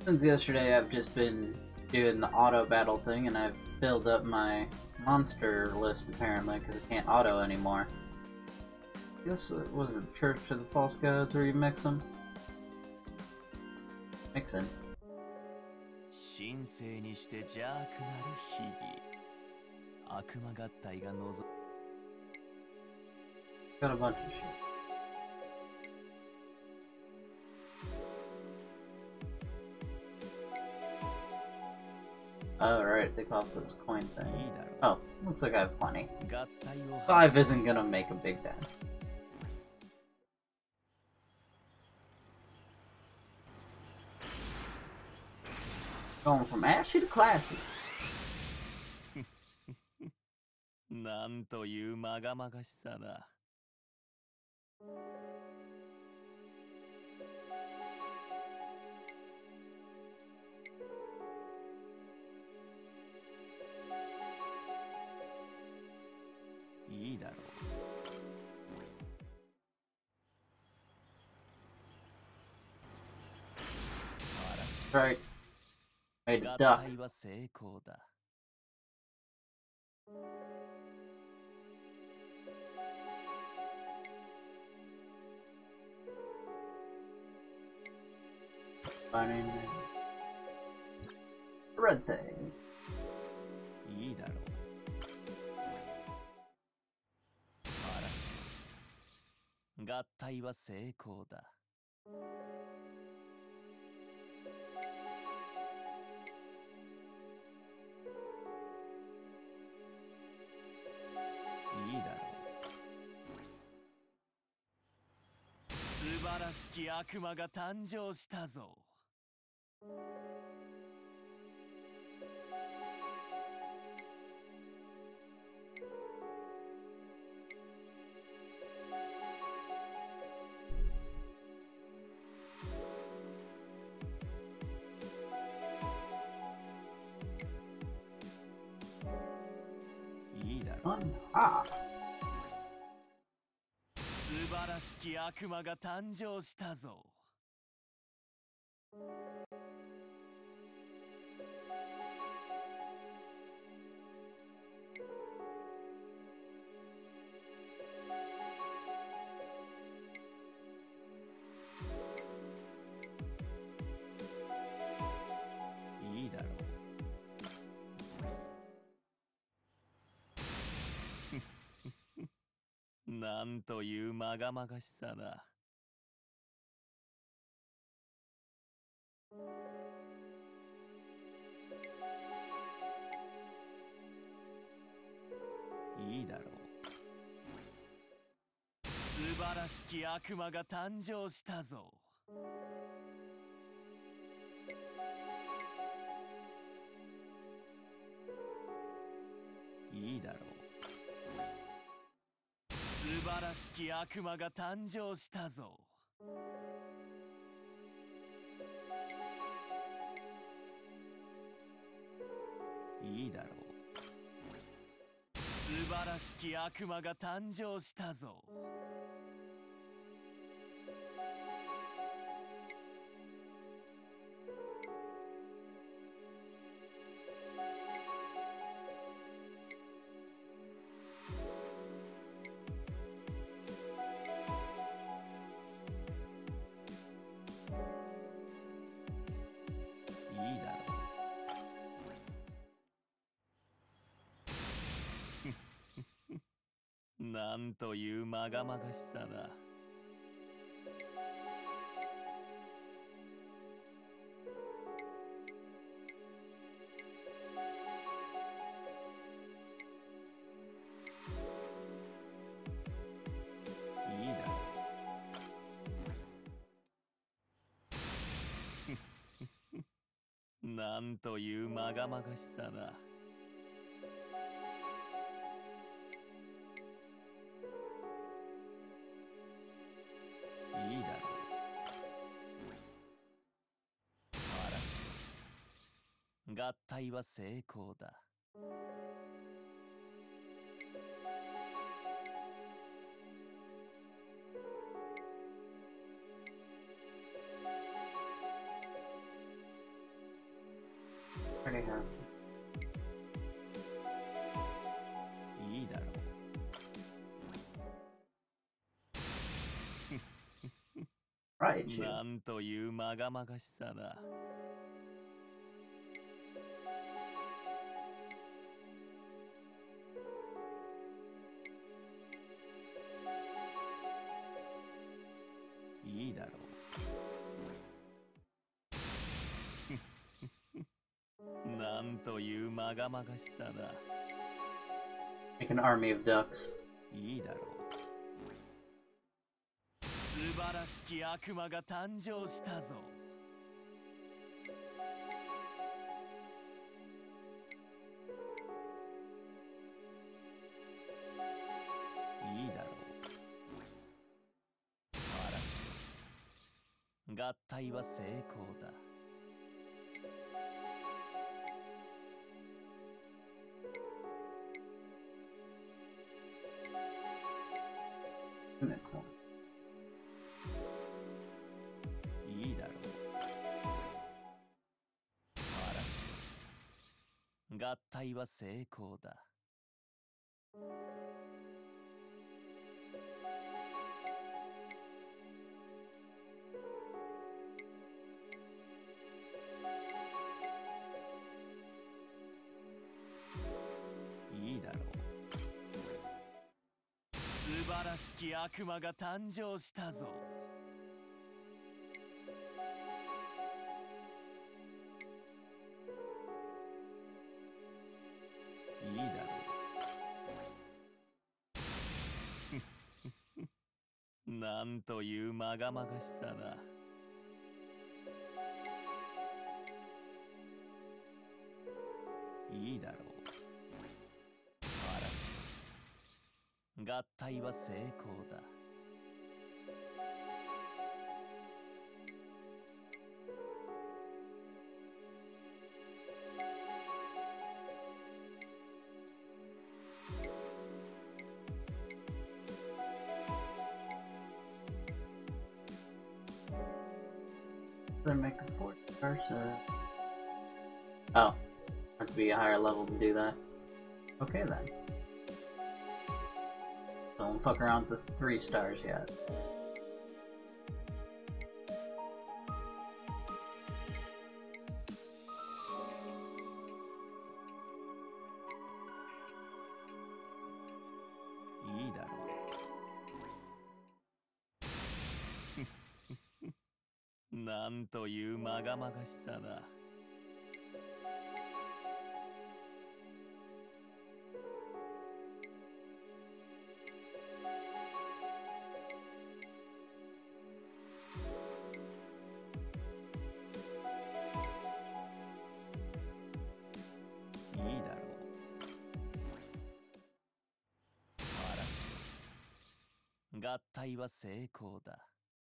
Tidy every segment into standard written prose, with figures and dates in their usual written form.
Since yesterday, I've just been doing the auto battle thing, and I've filled up my monster list apparently because I can't auto anymore. I guess it was a Church of the False Gods where you mix them. Mixing. Got a bunch of shit. Oh, right, they cost those coin things. Oh, looks like I have plenty. 5 isn't gonna make a big dent. Going from ashy to classy. なんというまがまがしさだ。いいだろう。 Right. Made a duck. 合体は成功だ。 Finding red thing. いいだろう。合体は成功だ。いいだろう。素晴らしき悪魔が誕生したぞ。 Ah. 素晴らしき悪魔が誕生したぞ。いいだろう。なんというまがまがしさだ。いいだろう。素晴らしき悪魔が誕生したぞ。いいだろう。素晴らしき悪魔が誕生したぞ。いいだろう。素晴らしき悪魔が誕生したぞ。いいだろう。なんというまがまがしさだ。いいだろう。なんというまがまがしさだ。いいだろう。合体は成功だ。 Pretty happy. いいだろう。 Right, you. なんというまがまがしさだ。いいだろう。なんというまがまがしさだ。 Make an army of ducks. いいだろう。素晴らしき悪魔が誕生したぞ。いいだろう。嵐。合体は成功だ。いいだろう。嵐。合体は成功だ。いいだろう。素晴らしき悪魔が誕生したぞ。いいだろう。なんというまがまがしさだ。いいだろう。嵐。合体は成功だ。 Then make a fourth person. Oh, have to be a higher level to do that. Okay then. Don't fuck around with the 3 stars yet. いいだろう。なんというまがまがしさだ。いいだろう。嵐。合体は成功だ。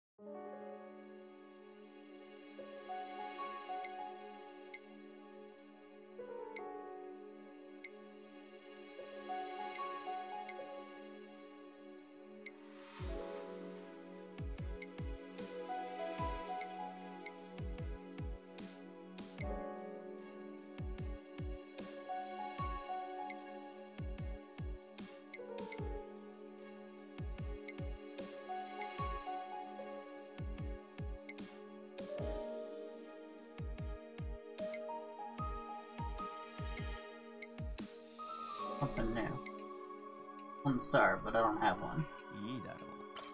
Something new. 1 star, but I don't have one. いいだろう。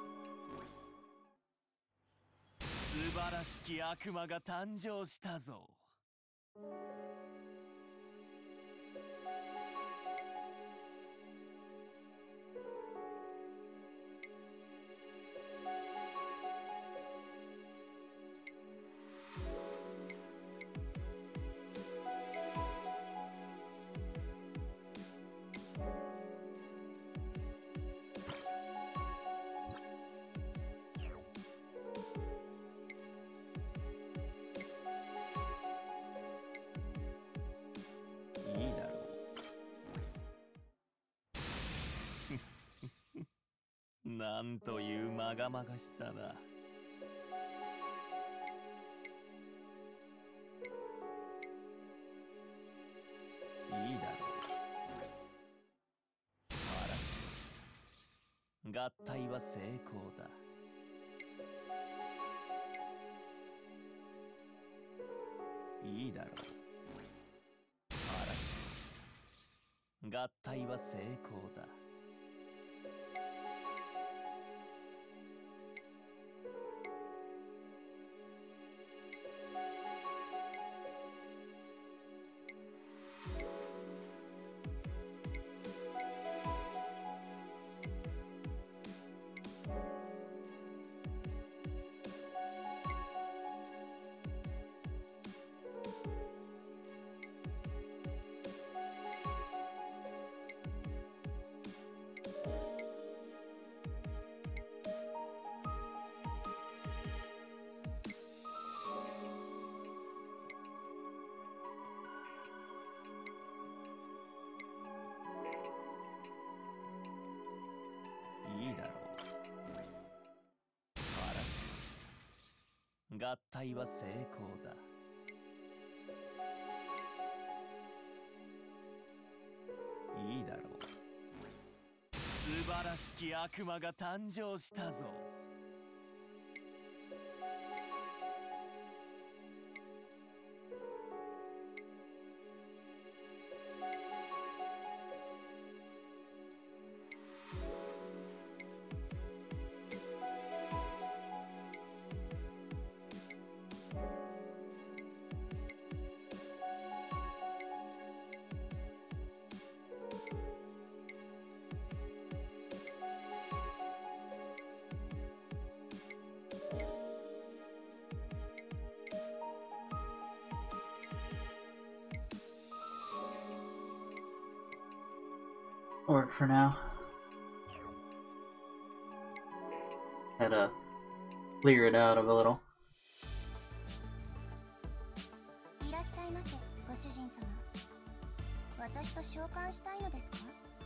素晴らしき悪魔が誕生したぞ。いいだろう。なんというまがまがしさだ。 合体は成功だ。いいだろう。嵐。合体は成功だ。いいだろう。嵐。合体は成功だ。いいだろう。素晴らしき悪魔が誕生したぞ。 Work for now. Had to clear it out of a little. いらっしゃいませ、ご主人様。私と召喚したいのですか?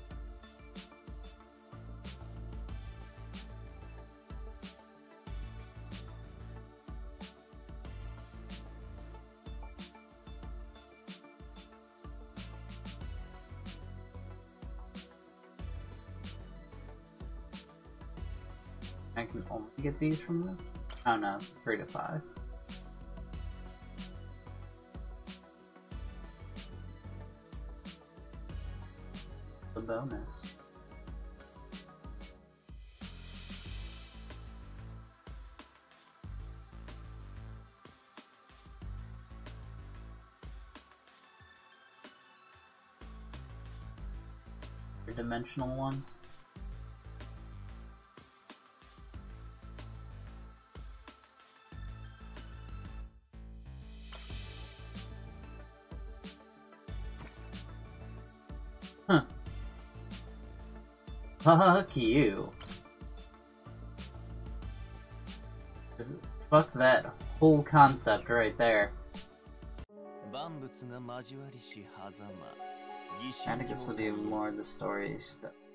I can only get these from this? Oh no, 3 to 5. The bonus. Your dimensional ones? Huh. Fuck you. Just fuck that whole concept right there. I think this will do more of the story stuff.